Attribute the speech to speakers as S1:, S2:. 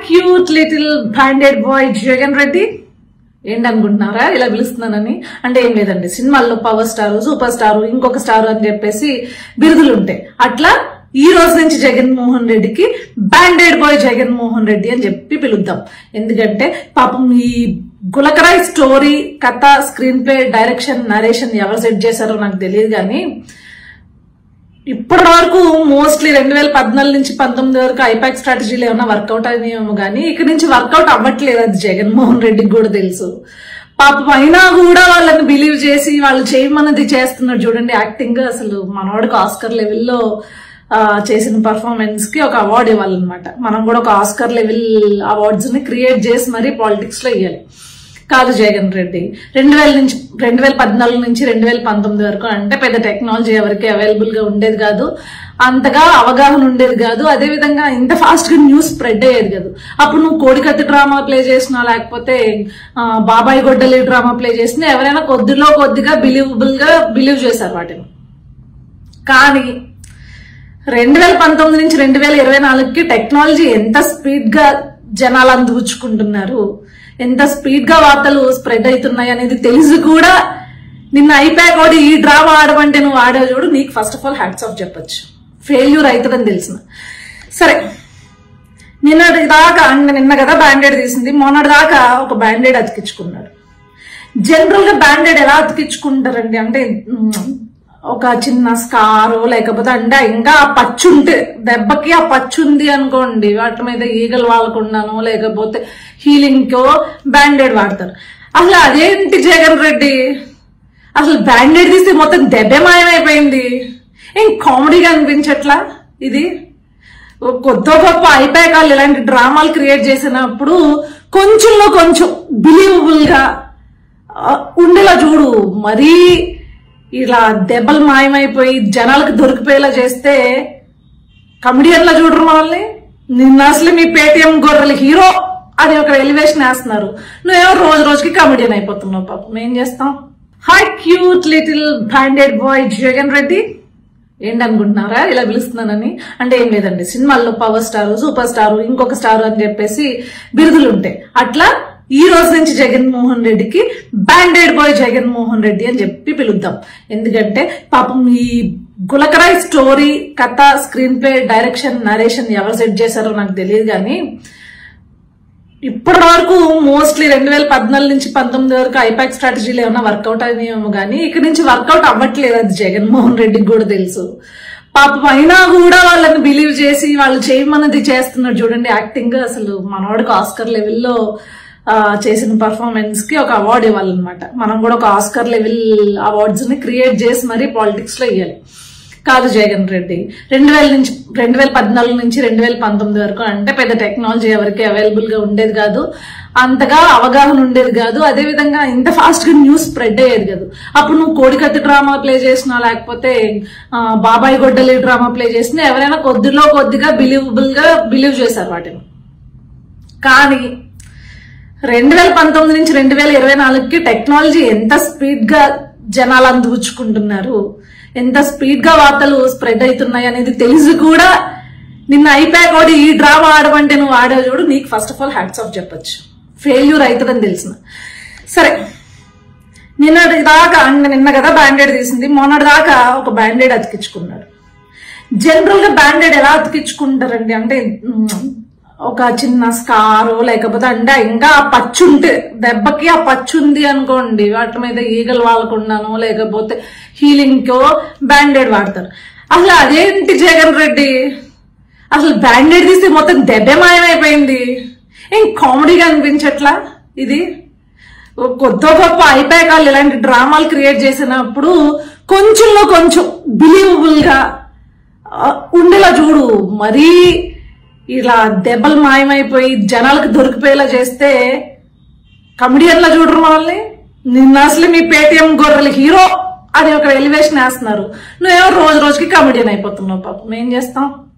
S1: Cute little branded boy Jagan Reddy ఏంటనుకుంటున్నారా ఇలా పిలుస్తున్నానని? అంటే ఏం లేదండి, సినిమాల్లో పవర్ స్టార్, సూపర్ స్టార్, ఇంకొక స్టార్ అని చెప్పేసి బిరుదులు ఉంటాయి. అట్లా ఈ రోజు నుంచి జగన్మోహన్ రెడ్డికి బ్రాండెడ్ బాయ్ జగన్మోహన్ రెడ్డి అని చెప్పి పిలుద్దాం. ఎందుకంటే పాపం ఈ గులకరాయ్ స్టోరీ, కథ, స్క్రీన్ ప్లే, డైరెక్షన్, నరేషన్ ఎవరు సెట్ చేశారో నాకు తెలియదు. కానీ ఇప్పటి వరకు మోస్ట్లీ 2014 నుంచి 19 వరకు ఐపాక్ స్ట్రాటజీలు ఏమన్నా వర్కౌట్ అయినాయేమో కానీ ఇక్కడి నుంచి వర్కౌట్ అవ్వట్లేదు. అది జగన్మోహన్ రెడ్డికి కూడా తెలుసు. పాపం అయినా కూడా వాళ్ళని బిలీవ్ చేసి వాళ్ళు చేయమన్నది చేస్తున్నారు. చూడండి యాక్టింగ్, అసలు మనవాడికి ఆస్కర్ లెవెల్లో చేసిన పర్ఫార్మెన్స్ కి ఒక అవార్డు ఇవ్వాలన్నమాట. మనం కూడా ఒక ఆస్కర్ లెవెల్ అవార్డ్స్ ని క్రియేట్ చేసి మరీ పాలిటిక్స్ లో ఇవ్వాలి. కాదు జగన్ రెడ్డి 2014 నుంచి 2019 వరకు అంటే పెద్ద టెక్నాలజీ ఎవరికి అవైలబుల్ గా ఉండేది కాదు, అంతగా అవగాహన ఉండేది కాదు, అదే విధంగా ఇంత ఫాస్ట్ గా న్యూస్ స్ప్రెడ్ అయ్యేది కాదు. అప్పుడు నువ్వు కోడికత్తి డ్రామా ప్లే చేసినా లేకపోతే బాబాయ్ గొడ్డలి డ్రామా ప్లే చేసినా ఎవరైనా కొద్దిగా బిలీవ్ చేశారు వాటిని. కానీ 2019 నుంచి 2024కి టెక్నాలజీ ఎంత స్పీడ్ గా జనాలు అందిపుచ్చుకుంటున్నారు, ఎంత స్పీడ్ గా వార్తలు స్ప్రెడ్ అవుతున్నాయి అనేది తెలిసి కూడా నిన్న ఐపాక్ వాడు ఈ డ్రామా ఆడమంటే నువ్వు ఆడావు చూడు, నీకు first of all hats off చెప్పొచ్చు. ఫెయిల్యూర్ అవుతుందని తెలిసిన సరే. నిన్న కదా బ్యాండెడ్ తీసింది, మొన్నటి దాకా ఒక బ్యాండెడ్ అతికించుకున్నాడు. జనరల్ గా బ్యాండెడ్ ఎలా అతికించుకుంటారండి అంటే ఒక చిన్న స్కారో లేకపోతే అంటే ఇంకా ఆ పచ్చుంటే దెబ్బకి ఆ పచ్చుంది అనుకోండి, వాటి మీద ఈగలు వాలకుండానో లేకపోతే హీలింగ్ కో బ్యాండెడ్ వాడతారు. అసలు అదేంటి జగన్ రెడ్డి, అసలు బ్యాండెడ్ తీసి మొత్తం దెబ్బే మాయమైపోయింది. ఏం కామెడీగా అనిపించట్లా? ఇది కొత్త గొప్ప ఐపాక్ వాళ్ళు ఇలాంటి డ్రామాలు క్రియేట్ చేసినప్పుడు కొంచెంలో కొంచెం బిలీవబుల్ గా ఉండేలా చూడు. మరీ ఇలా దెబ్బలు మాయమైపోయి జనాలకు దొరికిపోయేలా చేస్తే కమెడియన్లా చూడరు మనల్ని. నిన్న అసలు మీ పేటిఎం గొర్రెలు హీరో అని ఒక ఎలివేషన్ వేస్తున్నారు, నువ్వేమో రోజు రోజుకి కమెడియన్ అయిపోతున్నావు. పాపం ఏం చేస్తాం? Hi cute little branded boy Jagan Reddy ఏంటనుకుంటున్నారా ఇలా పిలుస్తున్నానని? అంటే ఏం లేదండి, సినిమాల్లో పవర్ స్టార్, సూపర్ స్టార్, ఇంకొక స్టార్ అని చెప్పేసి బిరుదులు ఉంటాయి. అట్లా ఈ రోజు నుంచి జగన్మోహన్ రెడ్డికి బ్రాండెడ్ బాయ్ జగన్మోహన్ రెడ్డి అని చెప్పి పిలుద్దాం. ఎందుకంటే పాపం ఈ గులకరాయ్ స్టోరీ, కథ, స్క్రీన్ ప్లే, డైరెక్షన్, నరేషన్ ఎవరు సెట్ చేశారో నాకు తెలియదు. కానీ ఇప్పటి వరకు మోస్ట్లీ 2014 నుంచి 19 వరకు ఐపాక్ స్ట్రాటజీలు ఏమన్నా వర్కౌట్ అయినాయేమో కానీ ఇక్కడి నుంచి వర్కౌట్ అవ్వట్లేదు. అది జగన్మోహన్ రెడ్డికి కూడా తెలుసు. పాపం అయినా కూడా వాళ్ళని బిలీవ్ చేసి వాళ్ళు చేయమన్నది చేస్తున్నారు. చూడండి యాక్టింగ్, అసలు మనవాడికి ఆస్కర్ లెవెల్లో చేసిన పర్ఫార్మెన్స్ కి ఒక అవార్డు ఇవ్వాలన్నమాట. మనం కూడా ఒక ఆస్కర్ లెవెల్ అవార్డ్స్ ని క్రియేట్ చేసి మరీ పాలిటిక్స్ లో ఇవ్వాలి. కాదు జగన్ రెడ్డి 2014 నుంచి 2019 వరకు అంటే పెద్ద టెక్నాలజీ ఎవరికి అవైలబుల్ గా ఉండేది కాదు, అంతగా అవగాహన ఉండేది కాదు, అదే విధంగా ఇంత ఫాస్ట్ గా న్యూస్ స్ప్రెడ్ అయ్యేది కాదు. అప్పుడు నువ్వు కోడికత్తి డ్రామా ప్లే చేసినా లేకపోతే బాబాయ్ గొడ్డలి డ్రామా ప్లే చేసినా ఎవరైనా కొద్దిగా బిలీవ్ చేశారు వాటిని. కానీ 2019 నుంచి 2024కి టెక్నాలజీ ఎంత స్పీడ్ గా జనాలు అందిపుచ్చుకుంటున్నారు, ఎంత స్పీడ్ గా వార్తలు స్ప్రెడ్ అవుతున్నాయి అనేది తెలిసి కూడా నిన్న ఐపాక్ వాడు ఈ డ్రామా ఆడమంటే నువ్వు ఆడావు చూడు, నీకు first of all hats off చెప్పొచ్చు. ఫెయిల్యూర్ అవుతుందని తెలిసిన సరే. నిన్న కదా బ్యాండెడ్ తీసింది, మొన్నటి దాకా ఒక బ్యాండెడ్ అతికించుకున్నాడు. జనరల్ గా బ్యాండెడ్ ఎలా అతికించుకుంటారండి అంటే ఒక చిన్న స్కారో లేకపోతే అంటే ఇంకా ఆ పచ్చుంటే దెబ్బకి ఆ పచ్చుంది అనుకోండి, వాటి మీద ఈగలు వాలకుండానో లేకపోతే హీలింగ్ కో బ్యాండెడ్ వాడతారు. అసలు అదేంటి జగన్ రెడ్డి, అసలు బ్యాండెడ్ తీసి మొత్తం దెబ్బే మాయమైపోయింది. ఏం కామెడీగా అనిపించట్లా? ఇది కొత్త గొప్ప ఐపాక్ వాళ్ళు ఇలాంటి డ్రామాలు క్రియేట్ చేసినప్పుడు కొంచెంలో కొంచెం బిలీవబుల్ గా ఉండేలా చూడు. మరీ ఇలా దెబ్బలు మాయమైపోయి జనాలకు దొరికిపోయేలా చేస్తే కమెడియన్లా చూడరు మనల్ని. నిన్న అసలు మీ పేటిఎం గొర్రెలు హీరో అని ఒక ఎలివేషన్ వేస్తున్నారు, నువ్వేమో రోజు రోజుకి కమెడియన్ అయిపోతున్నావు. పాపం ఏం చేస్తాం?